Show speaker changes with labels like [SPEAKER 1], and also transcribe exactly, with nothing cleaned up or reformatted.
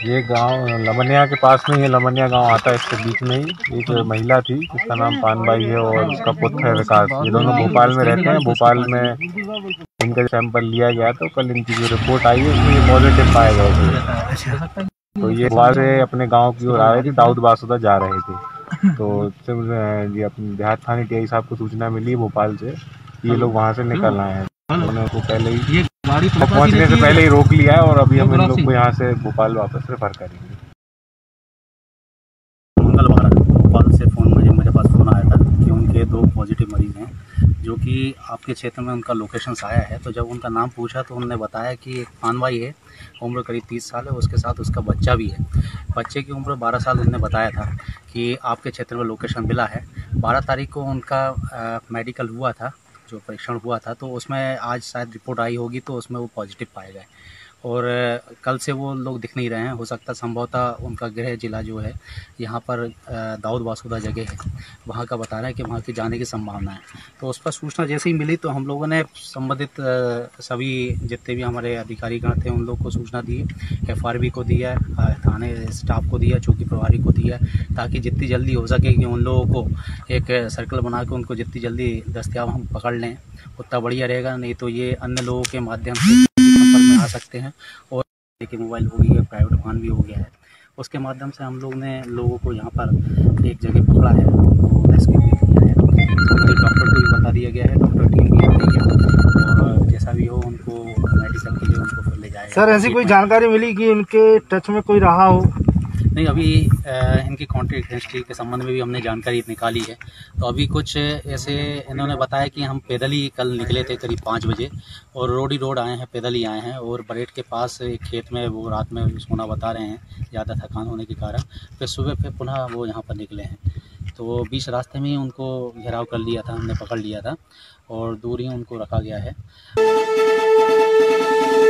[SPEAKER 1] ये गांव लमनिया के पास में, ये लमनिया गांव आता है, इसके बीच में ही एक महिला थी जिसका नाम पानबाई है और उसका पुत्र है विकास। ये दोनों भोपाल में रहते हैं। भोपाल में इनका सैंपल लिया गया तो कल इनकी जो रिपोर्ट आई है उसमें ये पॉजिटिव पाया गया। तो ये भोपाल से अपने गाँव की ओर आ रहे थे, दाऊद बासुदा जा रहे थे। तो उससे मुझे अपने देहात थाने टी आई साहब को सूचना मिली भोपाल से, ये लोग वहाँ से निकल आए हैं। उन्होंने उनको पहले ही पहुंचने से पहले ही रोक लिया है और अभी हम इन लोग को यहाँ से भोपाल वापस रेफर करेंगे।
[SPEAKER 2] मंगलवार भोपाल से फ़ोन मुझे मेरे पास फ़ोन आया था कि उनके दो पॉजिटिव मरीज़ हैं जो कि आपके क्षेत्र में उनका लोकेशंस आया है। तो जब उनका नाम पूछा तो उन्होंने बताया कि एक पानबाई है, उम्र करीब तीस साल है, उसके साथ उसका बच्चा भी है। बच्चे की उम्र बारह साल उन्होंने बताया था कि आपके क्षेत्र में लोकेशन मिला है। बारह तारीख को उनका आ, मेडिकल हुआ था, जो परीक्षण हुआ था, तो उसमें आज शायद रिपोर्ट आई होगी तो उसमें वो पॉजिटिव पाए गए और कल से वो लोग दिख नहीं रहे हैं। हो सकता संभवतः उनका गृह जिला जो है यहाँ पर दाऊद बासुदा जगह है, वहाँ का बता रहे हैं कि वहाँ के जाने की संभावना है। तो उस पर सूचना जैसे ही मिली तो हम लोगों ने संबंधित सभी जितने भी हमारे अधिकारीगण थे उन लोग को सूचना दी, एफ आर बी को दिया, थाने स्टाफ को दिया, चौकी प्रभारी को दिया, ताकि जितनी जल्दी हो सके कि उन लोगों को एक सर्कल बना के उनको जितनी जल्दी दस्तियाब हम पकड़ लें उतना बढ़िया रहेगा। नहीं तो ये अन्य लोगों के माध्यम से संपर्क में आ सकते हैं और देखिए मोबाइल हो गई है, प्राइवेट वाहन भी हो गया है, उसके माध्यम से हम लोग ने लोगों को यहाँ पर एक जगह पकड़ा है, उनको रेस्क्यू भी किया है। तो डॉक्टर को भी बता दिया गया है, डॉक्टर टीम भी आ रही है और जैसा भी हो उनको मेडिकल के लिए उनको फिर ले जाएगा।
[SPEAKER 3] सर ऐसी कोई जानकारी मिली कि उनके टच में कोई रहा हो?
[SPEAKER 2] नहीं, अभी इनकी कॉन्टैक्ट हिस्ट्री के संबंध में भी हमने जानकारी निकाली है। तो अभी कुछ ऐसे इन्होंने बताया कि हम पैदल ही कल निकले थे करीब पाँच बजे और रोड ही रोड आए हैं, पैदल ही आए हैं और बरेट के पास एक खेत में वो रात में सोना बता रहे हैं ज़्यादा थकान होने के कारण। फिर सुबह फिर पुनः वो यहाँ पर निकले हैं। तो बीच रास्ते में ही उनको घेराव कर लिया था, हमने पकड़ लिया था और दूर ही उनको रखा गया है।